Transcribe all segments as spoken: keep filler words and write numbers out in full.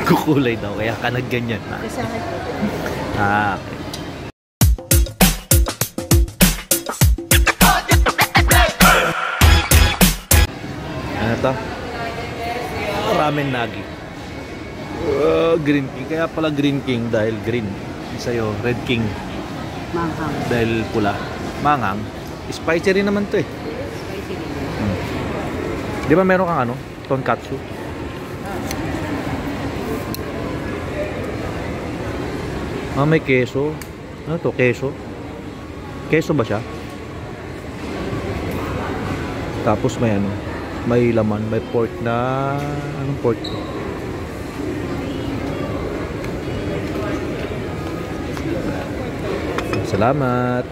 Kukulay daw, kaya ka nagganyan. Kasi akin po. Ah, okay. Ano to? Ramen nagi. Uh, Green King. Kaya pala Green King dahil green. Sa'yo, Red King. Manghang. Dahil pula. Mangang. Spicy rin naman to eh. Spicy din. Hmm. Di ba meron kang ano? Tonkatsu? Ah, may keso. Ano to? Keso? Keso ba siya? Tapos may ano? May laman. May pork na... Anong pork? Salamat.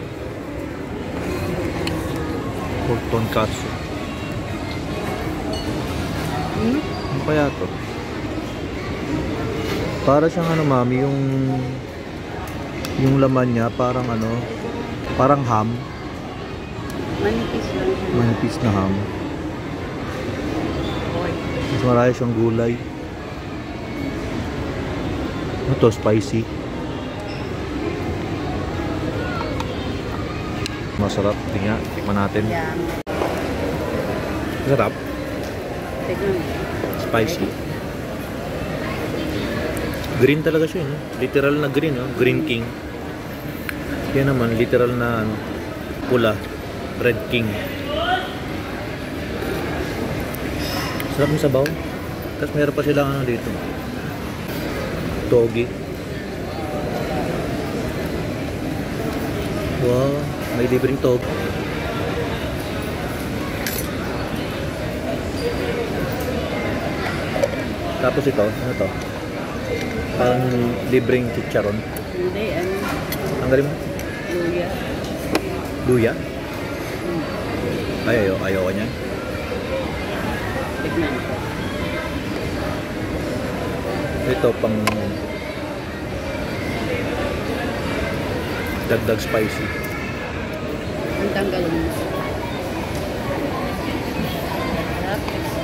Pork tonkatsu. Hmm? Ano kaya to? Para siyang ano mami, yung yung laman niya parang ano, parang ham. Manipis lang siya. Manipis na ham. Mas marami siyang gulay. Ano to? Spicy. Masarap. Tingnan, tikman natin. Yan. Masarap. Tignan mo. Spicy. Green talaga siya, no? Literal na green, no? Green King. Yan naman, literal na ano, pula. Red King. Sarap ng sabaw. Tapos meron pa silang ano dito. Togi. Wow, may libreng togi. Tapos ito, ano to? Parang libreng chicharon. Hindi, ano? Tanggalin mo? Luya. Luya? Hmm. Ay, ayaw, ayaw ka niyan. Tignan mo. Ito pang dagdag spicy. Ang tanggalin mo. Sarap.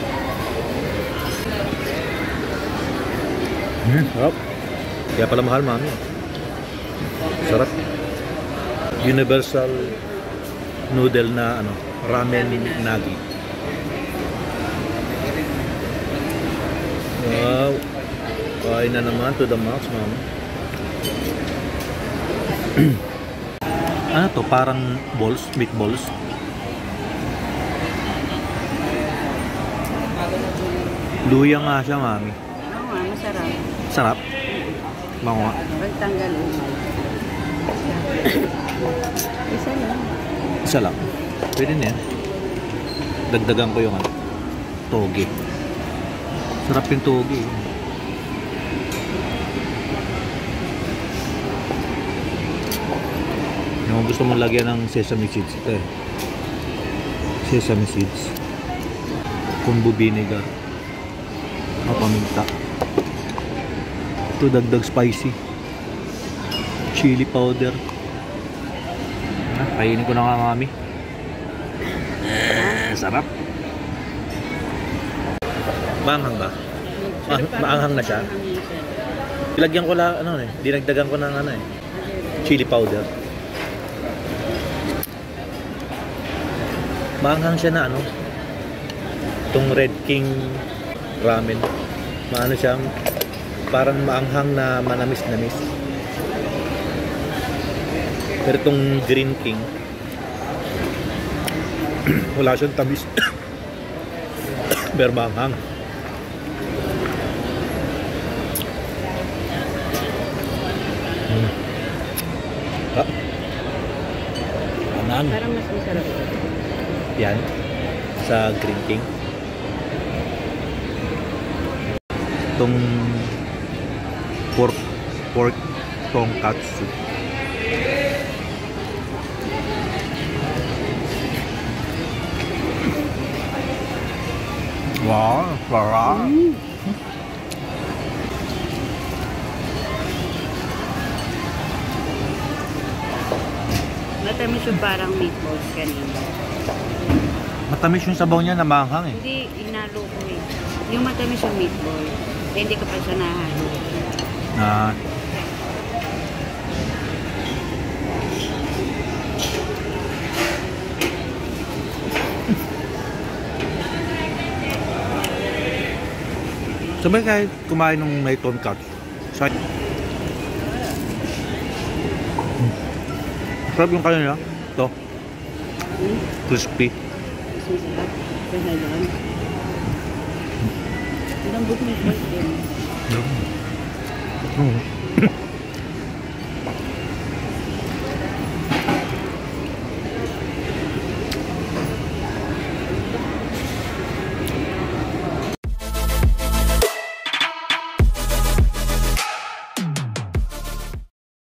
Hmm, sarap. Kaya pala mahal, mami. Sarap. Universal noodle na ano, ramen nagi. Wow. Kain na naman to the max, mami. Ano to? Parang balls, meatballs. Luya nga siya, mami. Oo nga, masarap. Sarap. Bango nga. Pagtanggal umay. Isa lang. Isa lang. Pwede na yan. Dagdagan ko yung ano, togi. Sarap yung togi. Yung gusto mong lagyan ng sesame seeds, ito eh. Sesame seeds. Kumbu vinegar. O paminta. Ito dagdag spicy. Chili powder. Ah, kainin ko na nga, mami. Sarap. Maanghang ba? Ma maanghang na siya? Ilagyan ko lang, ano eh, dinagdagan ko ng ano eh, chili powder. Maanghang siya na ano, itong Red King ramen. Maano siya, parang maanghang na manamis-namis. Pero itong Green King, wala siyang tamis. Pero maanghang. Hmm. Ah. Anan. Parang mas masarap ito. Yan. Sa Green King. Itong pork, pork tonkatsu. Wow, sarap. Mm. Matamis yung parang meatballs kanina. Matamis yung sabaw niya na maanghang eh. Hindi, inalo ko eh. Yung matamis yung meatball. Eh, hindi ko pa siya nahalo. Na sabay kahit kumain ng may tonkatsu. Sa Hmm. Sarap yung kanila. Ito. Hmm? Crispy. Masasarap. Kahalaan. Ang lambot ng pork din. Mm.